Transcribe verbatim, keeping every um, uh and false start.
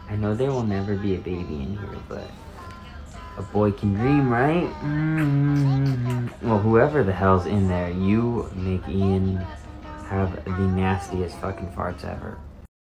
I know there will never be a baby in here, but a boy can dream, right? Mm-hmm. Well, whoever the hell's in there, you make Ian have the nastiest fucking farts ever.